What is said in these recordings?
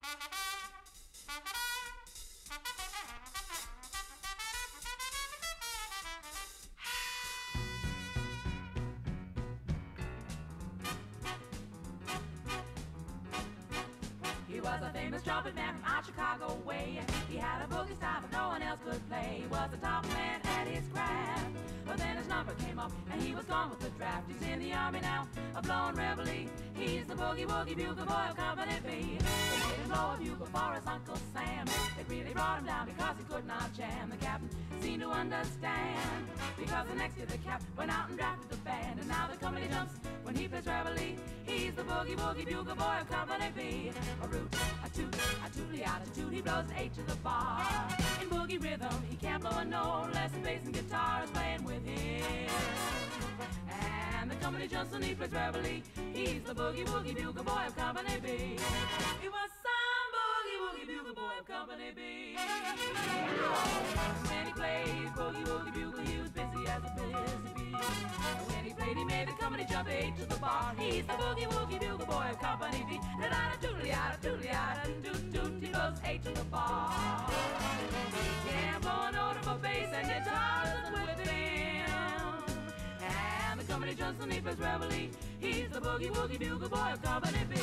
He was a famous trumpet man from out Chicago way. He had a boogie style that no one else could play. He was a top man at his craft. But then his number came up and he was gone with the draft. He's in the army now, a blowing reveille. He's the boogie woogie bugle boy of Company B. They made him blow a bugle for his Uncle Sam. It really brought him down because he could not jam. The captain seemed to understand, because the next year the cap went out and drafted the band. And now the company jumps when he plays reveille. He's the boogie woogie bugle boy of Company B. A root, a toot, a tootly out a toot. He blows an 8 to the bar. In boogie rhythm, he can't blow a note unless the bass and guitar is playing with him. And the company jumps when he plays reveille. He's the boogie woogie bugle boy of Company B. He was some boogie woogie bugle boy of Company B. When he played boogie woogie bugle, he was busy as a busy bee. When he played, he made the company jump 8 to the bar. He's the boogie woogie bugle boy of Company B. Da da da doodly da doodly da doot doot. He goes 8 to the bar. He can't blow a note of a bass and guitar isn't with him. And the company jumps when he plays reveille. He's the boogie woogie bugle boy of Company B.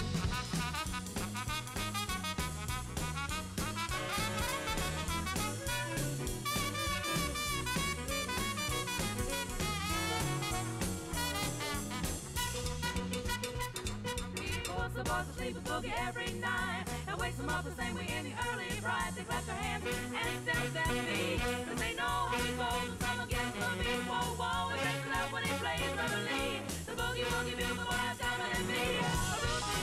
The boys will sleep with boogie every night and wakes them up the same way in the early bright. They clap their hands and stamp their feet, cause they know how he goes and some against the beat. Whoa, whoa, he breaks it up when he plays reveille. The boogie woogie bugle boy of Company B.